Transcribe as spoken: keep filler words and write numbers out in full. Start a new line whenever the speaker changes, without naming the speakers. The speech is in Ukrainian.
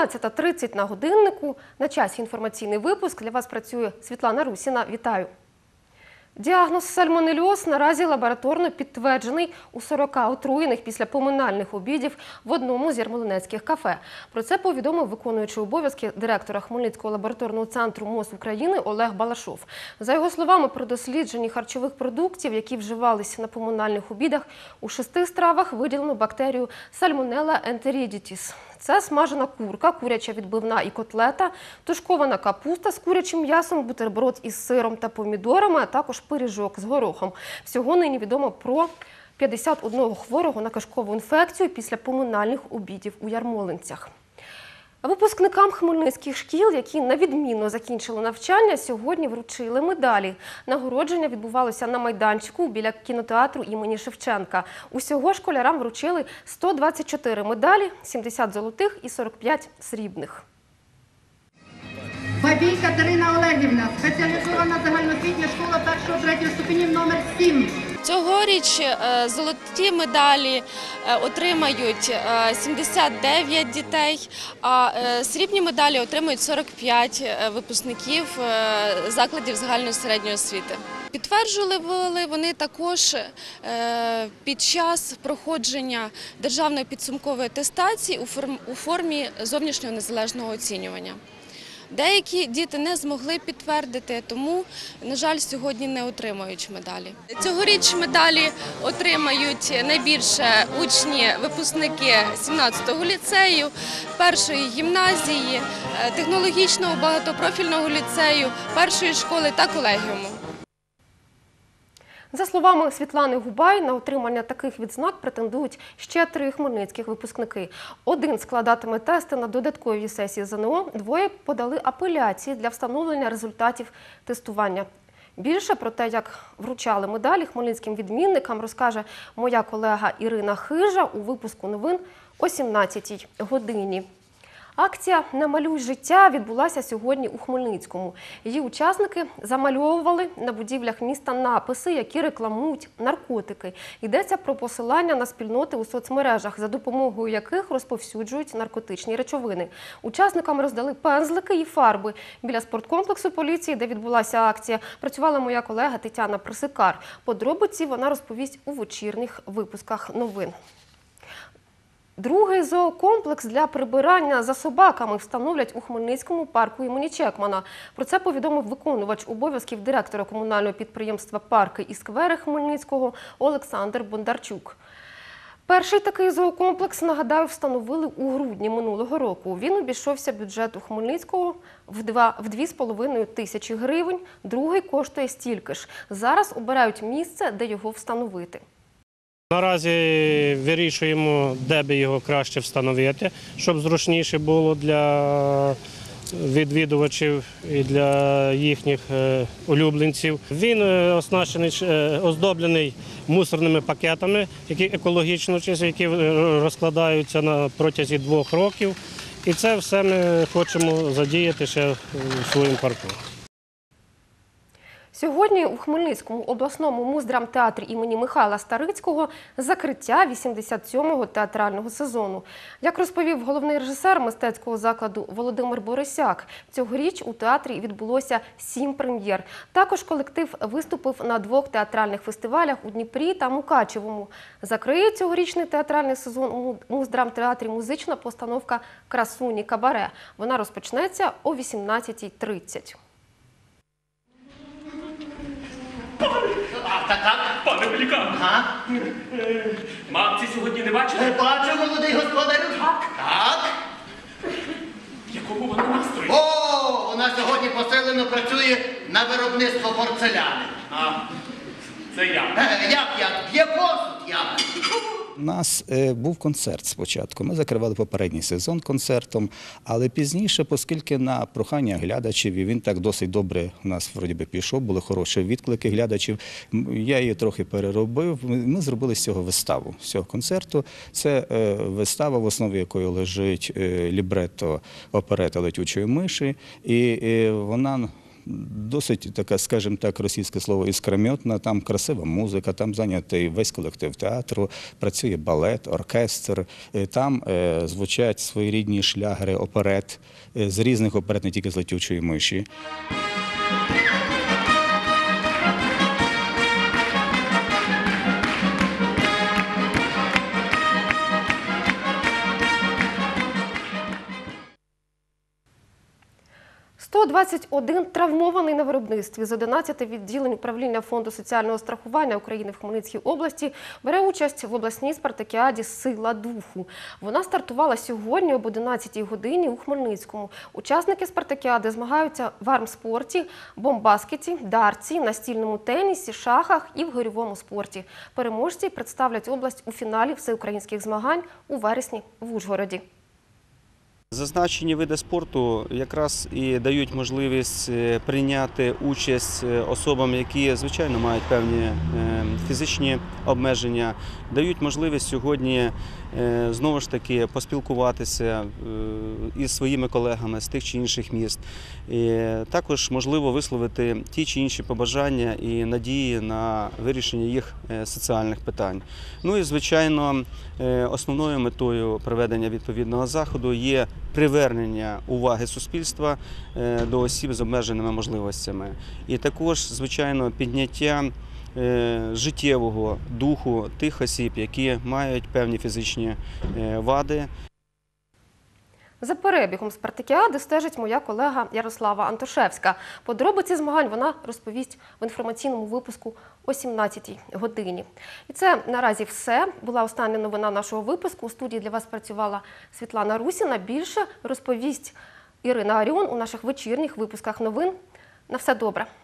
одинадцята тридцять на годиннику. На часі інформаційний випуск. Для вас працює Світлана Русіна. Вітаю. Діагноз сальмонельоз наразі лабораторно підтверджений у сорока отруєних після поминальних обідів в одному з ярмолинецьких кафе. Про це повідомив виконуючий обов'язки директора Хмельницького лабораторного центру МОЗ України Олег Балашов. За його словами, при дослідженні харчових продуктів, які вживалися на поминальних обідах, у шести стравах виділено бактерію Salmonella enteritidis. Це смажена курка, куряча відбивна і котлета, тушкована капуста з курячим м'ясом, бутерброд із сиром та помідорами, а також пиріжок з горохом. Всього нині відомо про п'ятдесят одного хворого на кишкову інфекцію після поминальних обідів у Ярмолинцях. Випускникам хмельницьких шкіл, які на відмінно закінчили навчання, сьогодні вручили медалі. Нагородження відбувалося на майданчику біля кінотеатру імені Шевченка. Усього школярам вручили сто двадцять чотири медалі, сімдесят золотих і сорок п'ять срібних.
Бабій Катерина Олегівна, спеціалізована загальноосвітня школа першого-третього ступенів номер сім.
Цьогоріч золоті медалі отримають сімдесят дев'ять дітей, а срібні медалі отримують сорок п'ять випускників закладів загальної середньої освіти. Підтверджували вони також під час проходження державної підсумкової атестації у формі зовнішнього незалежного оцінювання. Деякі діти не змогли підтвердити, тому, на жаль, сьогодні не отримають медалі. Цьогоріч медалі отримають найбільше учні, випускники сімнадцятого ліцею, першої гімназії, технологічного багатопрофільного ліцею, першої школи та колегіуму.
За словами Світлани Губай, на отримання таких відзнак претендують ще три хмельницьких випускники. Один складатиме тести на додатковій сесії ЗНО, двоє подали апеляції для встановлення результатів тестування. Більше про те, як вручали медалі хмельницьким відмінникам, розкаже моя колега Ірина Хижа у випуску новин о сімнадцятій годині. Акція «Намалюй життя» відбулася сьогодні у Хмельницькому. Її учасники замальовували на будівлях міста написи, які рекламують наркотики. Йдеться про посилання на спільноти у соцмережах, за допомогою яких розповсюджують наркотичні речовини. Учасникам роздали пензлики і фарби. Біля спорткомплексу поліції, де відбулася акція, працювала моя колега Тетяна Присикар. Подробиці вона розповість у вечірніх випусках новин. Другий зоокомплекс для прибирання за собаками встановлять у Хмельницькому парку імені Чекмана. Про це повідомив виконувач обов'язків директора комунального підприємства «Парки і сквери» Хмельницького Олександр Бондарчук. Перший такий зоокомплекс, нагадаю, встановили у грудні минулого року. Він обійшовся бюджету Хмельницького в дві з половиною тисячі гривень, другий коштує стільки ж. Зараз обирають місце, де його встановити.
Наразі вирішуємо, де би його краще встановити, щоб зручніше було для відвідувачів і для їхніх улюбленців. Він оснащений, оздоблений мусорними пакетами, які екологічно чисті, які розкладаються на протязі двох років. І це все ми хочемо задіяти ще в своєму парку.
Сьогодні у Хмельницькому обласному муздрамтеатрі імені Михайла Старицького закриття вісімдесят сьомого театрального сезону. Як розповів головний режисер мистецького закладу Володимир Борисяк, цьогоріч у театрі відбулося сім прем'єр. Також колектив виступив на двох театральних фестивалях у Дніпрі та Мукачевому. Закриє цьогорічний театральний сезон у муздрамтеатрі музична постановка «Красуні кабаре». Вона розпочнеться о вісімнадцятій тридцять.
Так, так, пане Пелікан. Ага. Мамці сьогодні не бачили?
Не бачу, молодий господарю.
Так?
Так.
В якому вона настрої?
О, вона сьогодні посилено працює на виробництво порцеляни.
А, це я.
Е, як, як? Б'є посуд, як?
У нас е, був концерт спочатку. Ми закривали попередній сезон концертом, але пізніше, оскільки на прохання глядачів, і він так досить добре у нас вроді би пішов, були хороші відклики глядачів, я її трохи переробив. Ми зробили з цього виставу, з цього концерту. Це е, вистава, в основі якої лежить е, лібретто оперета «Летючої миші», і е, вона досить така, скажімо так, російське слово іскрометна, там красива музика, там зайнятий весь колектив театру, працює балет, оркестр, е, там е, звучать своєрідні шлягери, оперет, е, з різних оперет, не тільки з «Летючої миші».
сто двадцять один травмований на виробництві з одинадцяти відділень управління Фонду соціального страхування України в Хмельницькій області бере участь в обласній спартакіаді «Сила духу». Вона стартувала сьогодні об одинадцятій годині у Хмельницькому. Учасники спартакіади змагаються в армспорті, бомбаскеті, дартсі, настільному тенісі, шахах і в гирьовому спорті. Переможці представлять область у фіналі всеукраїнських змагань у вересні в Ужгороді.
Зазначені види спорту якраз і дають можливість прийняти участь особам, які, звичайно, мають певні фізичні обмеження, дають можливість сьогодні знову ж таки поспілкуватися із своїми колегами з тих чи інших міст. І також можливо висловити ті чи інші побажання і надії на вирішення їх соціальних питань. Ну і, звичайно, основною метою проведення відповідного заходу є привернення уваги суспільства до осіб з обмеженими можливостями. І також, звичайно, підняття життєвого духу тих осіб, які мають певні фізичні вади.
За перебігом спартакіади стежить моя колега Ярослава Антошевська. Подробиці змагань вона розповість в інформаційному випуску о сімнадцятій годині. І це наразі все. Була остання новина нашого випуску. У студії для вас працювала Світлана Русіна. Більше розповість Ірина Аріон у наших вечірніх випусках новин. На все добре.